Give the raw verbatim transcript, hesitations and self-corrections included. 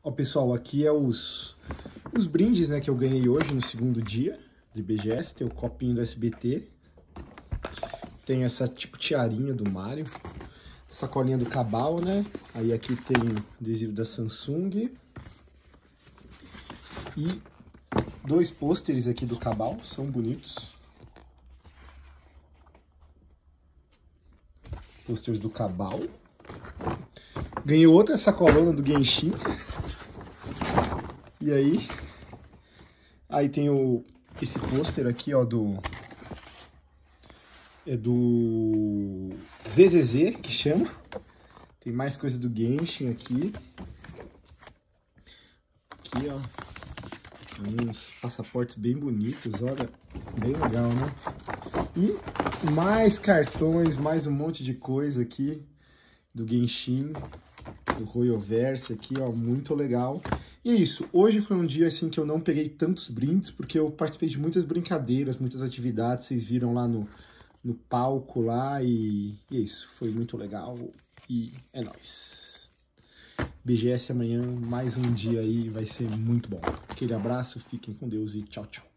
Ó, pessoal, aqui é os, os brindes, né, que eu ganhei hoje no segundo dia de B G S. Tem o copinho do S B T. Tem essa tipo tiarinha do Mario. Sacolinha do Cabal, né? Aí aqui tem adesivo da Samsung. E dois pôsteres aqui do Cabal, são bonitos. Pôsteres do Cabal. Ganhei outra sacolona do Genshin. E aí, aí tem o, esse pôster aqui, ó, do... É do Z Z Z, que chama. Tem mais coisa do Genshin aqui. Aqui, ó. Tem uns passaportes bem bonitos, olha. Bem legal, né? E mais cartões, mais um monte de coisa aqui do Genshin, do Royoverse aqui, ó. Muito legal. E é isso. Hoje foi um dia, assim, que eu não peguei tantos brindes, porque eu participei de muitas brincadeiras, muitas atividades. Vocês viram lá no... no palco lá, e, e é isso, foi muito legal, e é nóis. B G S amanhã, mais um dia aí, vai ser muito bom. Aquele abraço, fiquem com Deus e tchau, tchau.